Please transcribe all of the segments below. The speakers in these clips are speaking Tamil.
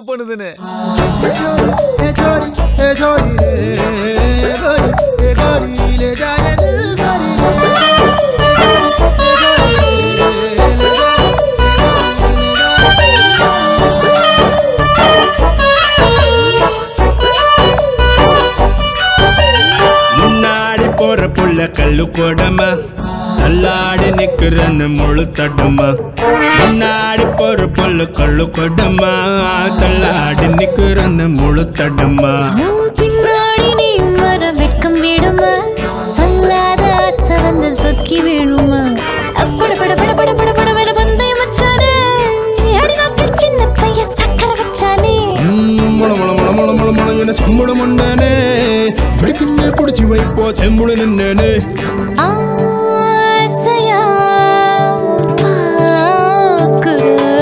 லவ் பண்ணுதுன்னு. முன்னாடி போற புள்ள கல்லு கொடமா தள்ளாடி நிக்கிறன்னு முழு தடமா. முன்னாடி போற புள்ள கல்லு கொடமா தள்ளாடி நிக்கிறன்னு முழு தடமா. பின்னாடி நீ வர வெட்கம் விடுமா சொல்லாத ஆசை வந்து சொக்கி விழுமா. பட பட பட பட பட பட வேற பந்தயம் வச்சானே அடி நாக்கில் சின்ன பைய சக்கர வச்சானே. முள முள முள முள முள முள என்ன சம்பளம் உண்டானே பிடிக்குன்னு பிடிச்சி வைப்போ செம்புள நின்னே. ஆசையா பாக்குற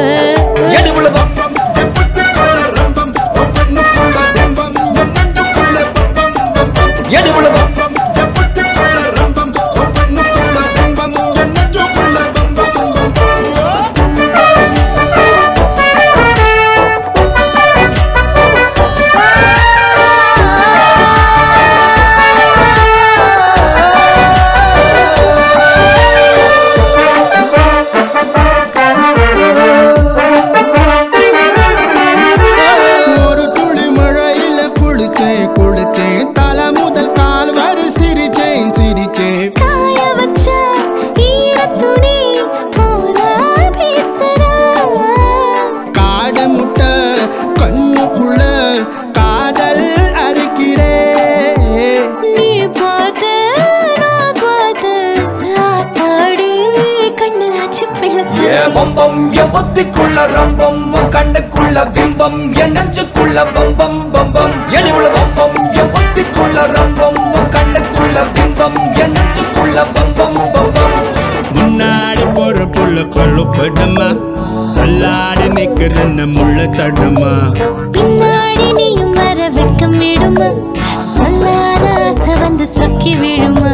பம்பம் எவத்திக்குள்ள ரம்பம் கண்ணுக்குள்ள பிம்பம் என் நெஞ்சுக்குள்ள பம்பம் பம்பம் எளிவுள்ள பம்பம் எவத்திக்குள்ள ரம்பம் கண்ணுக்குள்ள பிம்பம் என் நெஞ்சுக்குள்ள பம்பம் பம்பம். முன்னாடி போற புள்ள கல்லு கொடமா தள்ளாடி நிக்கிறன்னு முள்ள தடமா. பின்னாடி நீயும் வர வெட்கம் விடுமா சொல்லாத ஆசை வந்து சொக்கி விழுமா.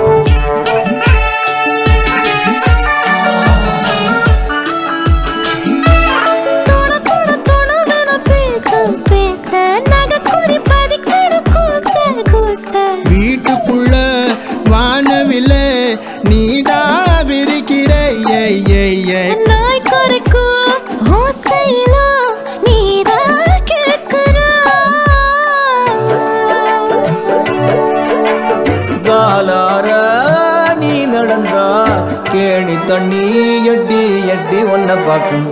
வீட்டுக்குள்ள வானவில்ல நீதா விரிக்கிற நாய் குறைக்கும் ஓசையிலோ நீதா கேட்கிற. காலார நீ நடந்தா கேணி தண்ணி எட்டி எட்டி ஒன்ன பாக்கும்.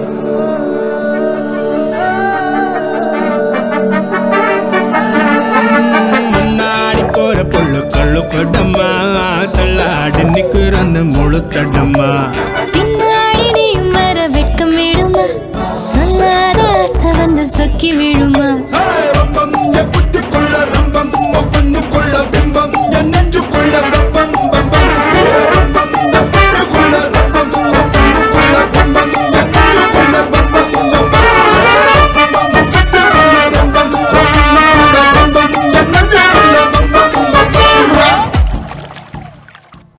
புள்ள கல்லு கொடமா தள்ளாடி நிக்கிறன்னு முழு தடமா. பின்னாடி நீயும் வர வெட்கம் விடுமா சொல்லாத ஆசை வந்து சொக்கி விழுமா.